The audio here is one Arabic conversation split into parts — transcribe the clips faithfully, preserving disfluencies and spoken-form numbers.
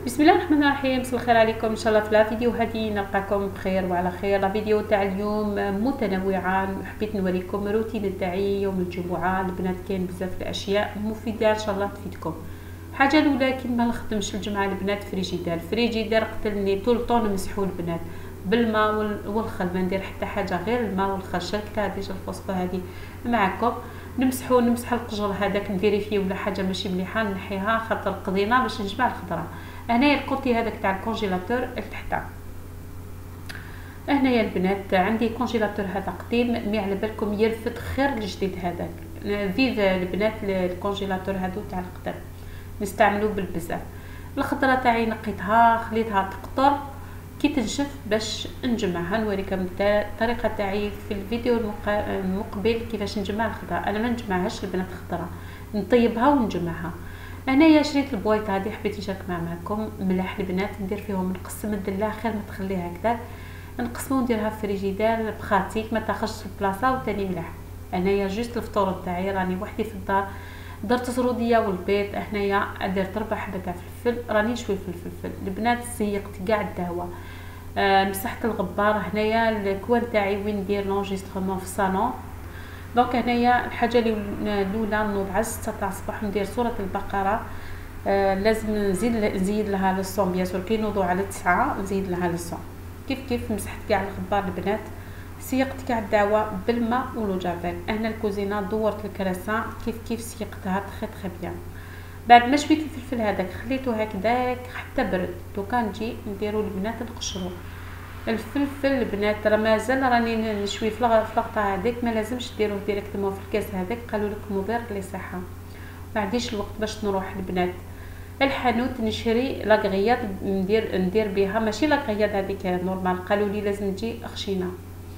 بسم الله الرحمن الرحيم. مساء الخير عليكم، ان شاء الله في لا فيديو هذه نلقاكم بخير وعلى خير. لا فيديو تاع اليوم متنوعه، حبيت نوريكم روتين تاعي يوم الجمعه. البنات كاين بزاف الاشياء مفيده ان شاء الله تفيدكم. حاجه الاولى كي ما نخدمش الجمعه البنات فريجيدار فريجيدار قتلني طول طون نمسحوا البنات بالماء والخل، ما ندير حتى حاجه غير الماء والخل. شاركت هذه الوصفه هذه معكم. نمسحوا نمسح القجر هذاك نديري فيه ولا حاجه ماشي مليحه نحيها خاطر قضينا باش نجمع الخضره. هنايا الكوتي هذاك تاع الكونجيلاتور لتحت. هنايا البنات عندي كونجيلاتور هذا قديم مي على بالكم يلفت خير الجديد هذاك. فيف البنات الكونجيلاتور هذو تاع القدم نستعملوه بالبزاف. الخضره تاعي نقيتها خليتها تقطر كي تنشف باش نجمعها. نوريكم الطريقه تاعي في الفيديو المقبل كيفاش نجمع الخضره. انا ما نجمعهاش البنات خضره، نطيبها ونجمعها. هنايا شريت البويط هذه حبيت نشارك معكم. ملاح البنات ندير فيهم نقسم الدله خير ما تخليها هكذا، نقسمو ونديرها في فريجيدار بخاتيك ما تاخذش البلاصه وثاني ملاح. هنايا جوست الفطور تاعي راني وحدي في الدار، درت زروديه والبيض. هنايا درت ربع حبه تاع فلفل، راني نشوي في الفلفل. البنات سيقت كاع الدهوه. آه مسحت الغبار. هنايا الكوان تاعي وين ندير لونجسترمون في الصالون. دونك هنايا الحاجه الاولى نوض على ستة تاع الصباح ندير سوره البقره. آه لازم نزيد نزيد لها الصون بيان سور. كي نوضوا على تسعة نزيد لها الصون. كيف كيف مسحت كاع الغبار البنات، سيقت كاع الدعوه بالماء ولوجافيل. هنا الكوزينه دورت الكراسان كيف كيف سيقتها تخي تخي بيان. بعد ما شويت الفلفل هذاك خليته هكذاك حتى برد. دوكا نجي نديرو البنات نقشرو الفلفل البنات. راه مازال راني نشوي في الفلقطه هذيك، ما لازمش ديروه ديريكتومون في الكاس هذاك، قالوا لك مضر للصحه. ما عنديش الوقت باش نروح البنات الحانوت نشري لاغريات ندير ندير بها، ماشي لاغريات هذيك نورمال، قالوا لي لازم تجي خشينه.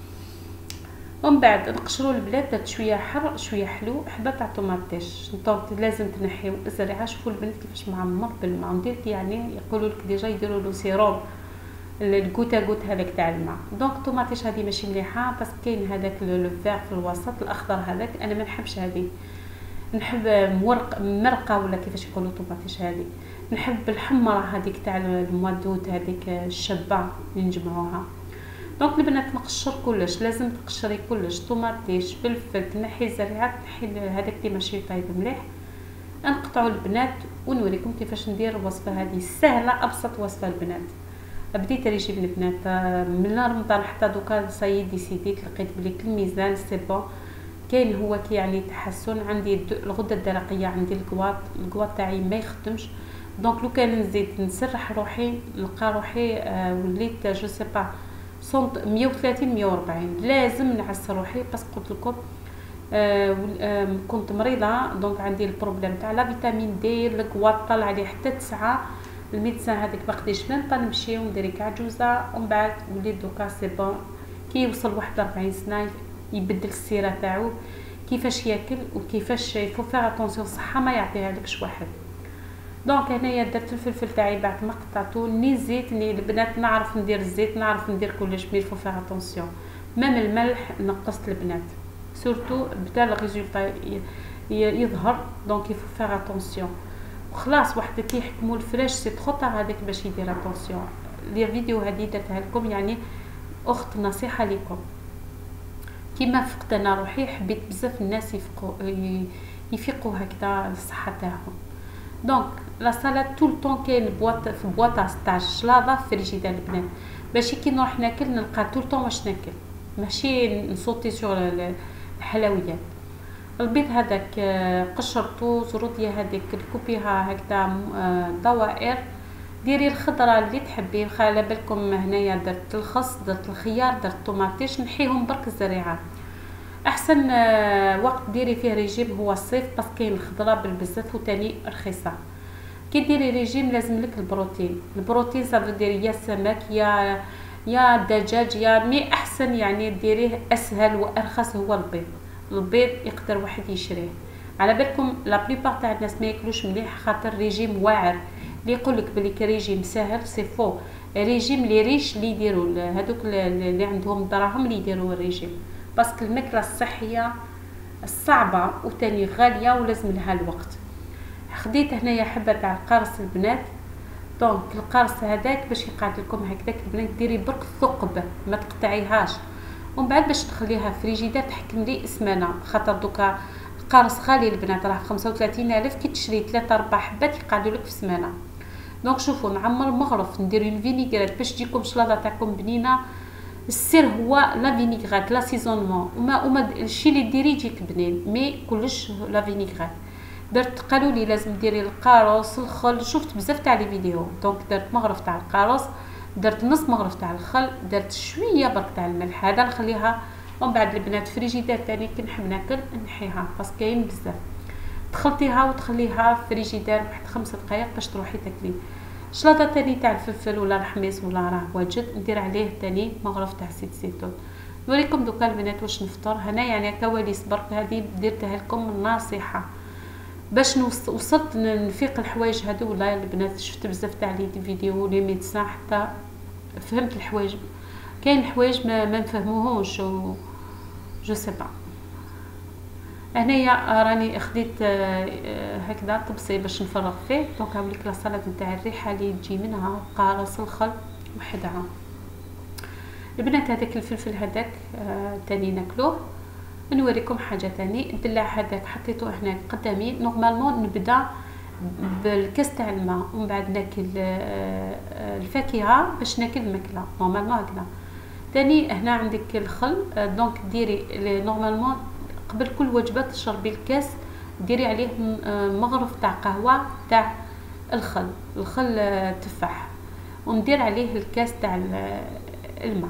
ومن بعد نقشروا البلاد درت شويه حر شويه حلو، حبه تاع طوماطيش دونك لازم تنحيو الزريعه. شوفوا البنات كيفاش معمر بالماء ندير، يعني يقولوا لك ديجا يديروا له سيروم الكوتا كوت هذاك تاع الماء. دونك الطوماطيش هذه ماشي مليحه بس كاين هذاك لو فير في الوسط الاخضر هذاك، انا ما نحبش هذه، نحب مورق مرقه ولا كيفاش يقولوا طوماطيش هذه. نحب الحمراء هذيك تاع الموادوت هذيك الشابه اللي نجمعوها. دونك البنات نقشر كلش، لازم تقشري كلش، طوماطيش فلفل تنحي الزريعات تنحي هذاك اللي ماشي طايب مليح. نقطعوا البنات ونوريكم كيفاش ندير الوصفه هذه سهله، ابسط وصفه البنات. بديت ريجيم البنات من رمضان حتى دوكا صاي ديسيديت لقيت بلي كل ميزان سي بون كاين هو كي يعني تحسن. عندي الغده الدرقيه، عندي الكواط الكواط تاعي ما يخدمش. دونك لو كان نزيد نسرح روحي نلقى روحي آه وليت جو سي با مية وثلاثين مية وأربعين. لازم نعس روحي بس قلت لكم آه آه كنت مريضه. دونك عندي البروبليم تاع لا فيتامين دي. الكواط طلع لي حتى تسعة. الميدسان هذيك ما قديش ميم با نمشي وندير كاع جوزه. ومن بعد وليت دوكا سي بون. كي يوصل واحد أربعين سنه يبدل السيره تاعو، كيفاش ياكل وكيفاش يفو فيغ اتونسيون الصحه ما يعطيها لكش واحد. دونك هنايا درت الفلفل تاعي بعد ما قطعته. ني زيت ني البنات نعرف ندير الزيت نعرف ندير كلش مي يفو فيغ اتونسيون. ميم الملح نقصت البنات سورتو بدا الريزولطا يظهر. دونك يفو فيغ اتونسيون. وخلاص واحد كي يحكموا الفراش سي تخطر هذاك باش يدير اتونسيون. لي فيديو هذه درتها لكم يعني اخت نصيحه لكم. كيما فقت انا روحي حبيت بزاف الناس يفقوا يفيقوا هكذا الصحه تاعهم. دونك لا سالاد طول طون كاين بواط في بواطه تاع الشلاضه في فريجيدار البنات، باش كي نروح ناكل نلقى طول طون واش ناكل، ماشي نصوتي سور الحلويات. البيض هذاك قشرته، زروديه هذيك كوبيها هكذا دوائر. ديري الخضره اللي تحبي، خلي بالكم هنايا درت الخس درت الخيار درت طوماطيش نحيهم برك الزريعه. احسن وقت ديري فيه ريجيم هو الصيف بس كاين الخضره بالبزاف وتاني رخيصه. كي ديري ريجيم لازم لك البروتين. البروتين صافي ديري يا سمك يا يا دجاج يا مي احسن يعني ديريه اسهل وارخص هو البيض. البيض يقدر واحد يشريه. على بالكم لا بليبار تاع الناس ما ياكلوش مليح خاطر ريجيم واعر. اللي يقول لك بلي كريجيم ساهل سي فو. ريجيم لي ريش اللي يديروا هذوك اللي عندهم دراهم اللي يديروا الريجيم، باسكو الماكله الصحيه الصعبه وتاني غاليه ولازم لها الوقت. خديت هنايا حبه تاع القرص البنات دونك القرص هذاك باش يقعد لكم هكذاك البنات ديري برك الثقب ما تقطعيهاش، ومن بعد باش تخليها في فريجيدير تحكم لي سمانه، خاطر دوكا القرص غالي البنات راه خمسة وثلاثين ألف، كي تشري ثلاثة أربعة حبات يقعدوا لك في سمانه. دونك شوفوا نعمر مغرف ندير اون فينيغريت باش تجيكم شلاضه تاعكم بنينه. السر هو لا فينيغريت لا سيزونمون، وما وما الشيء اللي ديري يجيك بنين، مي كلش لا فينيغريت. درت قالوا لي لازم ديري القاروص الخل، شفت بزاف تاع لي فيديو، دونك درت مغرف تاع القاروص، درت نص مغرف تاع الخل، درت شويه برك تاع الملح، هذا نخليها ومن بعد البنات فريجيدير تاني كي نحب ناكل نحيها باسكو كاين بزاف. تخلطيها وتخليها في فريجيدير واحد خمسة دقائق باش تروحي تاكلي. شلاطه تاني تاع الفلفل ولا الحميص ولا راه واجد ندير عليه تاني مغرف تاع زيت الزيتون. نوريكم دوكا البنات واش نفطر هنا، يعني كواليس برك هذه درتها لكم من نصيحه باش وصلت نفيق الحوايج هادو. والله البنات شفت بزاف تاع لي فيديو لي ميدسان حتى فهمت الحوايج، كاين الحوايج ما, ما نفهموهوش و جو سي با. هنايا راني خديت هكذا طبسي باش نفرغ فيه. دونك هاوليك لا سلطه نتاع الريحه اللي تجي منها قارص الخل وحدها. البنات هذاك الفلفل هذاك آه تاني ناكلوه. نوريكم حاجه تاني، الدلاع هذاك حطيته هنا قدامي. نورمالمون نبدا بالكاس تاع الماء ومن بعد ناكل آه الفاكهه باش ناكل الماكله نورمالمون هكذا. تاني هنا عندك الخل، آه دونك ديري نورمالمون قبل كل وجبه تشربي الكاس ديري عليه مغرف تاع قهوه تاع الخل، الخل تفاح، وندير عليه الكاس تاع الماء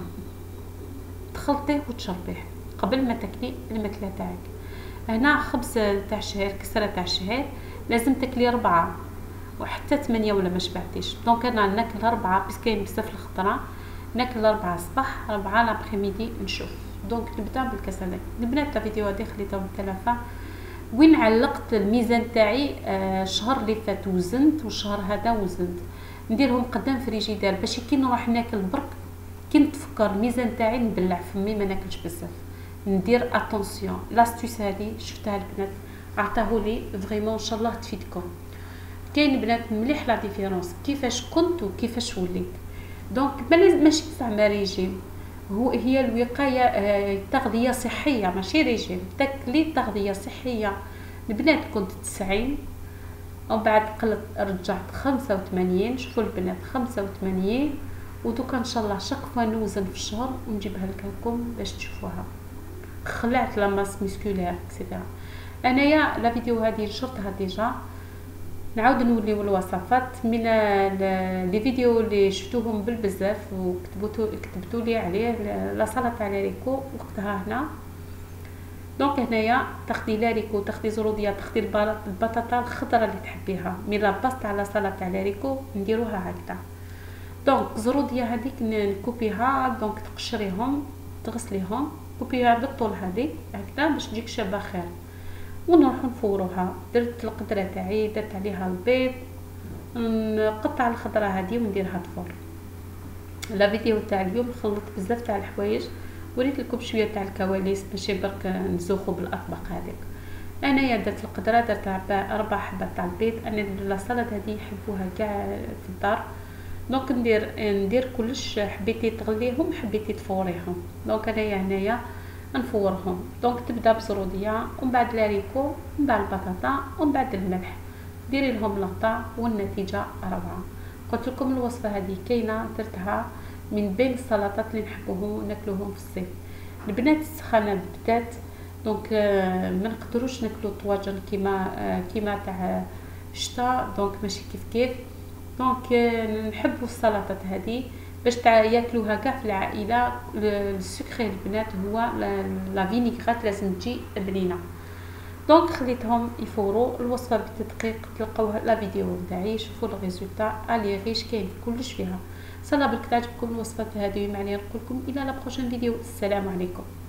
تخلطيه وتشربيه قبل ما تاكلي الماكله تاعك. هنا خبز تاع الشعير، كسره تاع الشعير لازم تاكلي ربعه وحتى ثمانية ولا ما شبعتيش. دونك انا ناكل ربعه بس كاين بزاف الخضره، ناكل ربعه الصباح ربعه لابخيميدي نشوف. دونك نبدا بالكاس هذاك. البنات الفيديو هذه خليته بالتلفه وين علقت الميزان تاعي الشهر آه اللي فات وزنت والشهر هذا وزنت، نديرهم قدام فريجيدير باش كي نروح ناكل برك كي نتفكر الميزان تاعي نبلع فمي ما ناكلش بزاف. ندير اتونسيون لاستيس هذه شفتها البنات عطاهولي فريمون ان شاء الله تفيدكم. كاين بنات مليح لا ديفيرونس كيفاش كنت وكيفاش وليت. دونك ماشي زعما ريجيم، هو هي الوقايه آه تغذيه صحيه ماشي ريجيم، تاكلي تغذيه صحيه. البنات كنت تسعين ومن بعد قلت رجعت خمسة وثمانين. شوفوا البنات خمسة وثمانين، ودوكا ان شاء الله شقفه نوزن في الشهر ونجيبها لكم باش تشوفوها. خلعت لا ماس ميسكولير اكسيتيرا. انايا لا فيديو هذه نشرتها ديجا، نعاود نوليو الوصفات من لي فيديو اللي شفتوهم بالبزاف وكتبتوا كتبتوا لي عليه. لا سلطه على ريكو وقتها هنا. دونك هنايا تاخدي لاريكو، تاخدي زروديه، تاخدي البطاطا الخضراء اللي تحبيها. مي لا باستا على سلطه على ريكو نديروها هكذا. دونك زروديه هذيك نكوبيها، دونك تقشريهم تغسليهم كوبيها بالطول هذه هكذا باش تجيك شابه خير، ونروح نفوروها. درت القدره تاعي، درت عليها البيض، نقطع الخضره هذه ونديرها تفور. لا فيديو تاع اليوم خلطت بزاف تاع الحوايج، وريت لكم شويه تاع الكواليس ماشي برك نزوخو بالاطباق هذيك. انايا درت القدره، درت اربع حبات تاع البيض. انا لا سلطه هذه يحبوها كاع في الدار. دونك ندير ندير كلش، حبيتي تغليهم حبيتي تفوريهم. دونك انايا هنايا نفورهم. دونك تبدا بزروديه ومن بعد لاريكو ومن بعد البطاطا ومن بعد الملح، ديري لهم لقطه والنتيجه روعه. قلت لكم الوصفه هذه كاينه درتها من بين السلطات اللي نحبوهم ناكلوهم في الصيف. البنات السخانه بدات، دونك ما نقدروش ناكلو طواجن كيما كيما تاع الشتاء، دونك ماشي كيف كيف. دونك نحبوا السلطات هذه باش تاع ياكلوها كاع في العائله. السكري البنات هو لا فينيغرات لازم تجي بنينه. دونك خليتهم يفوروا الوصفه بالتدقيق. تلقاوها لا فيديو تاعي، شوفوا الريزولطا الي ريش كاين كلش فيها. صلا بالك تعجبكم الوصفات هذه، معلي نقول لكم الى لا بروشين فيديو. السلام عليكم.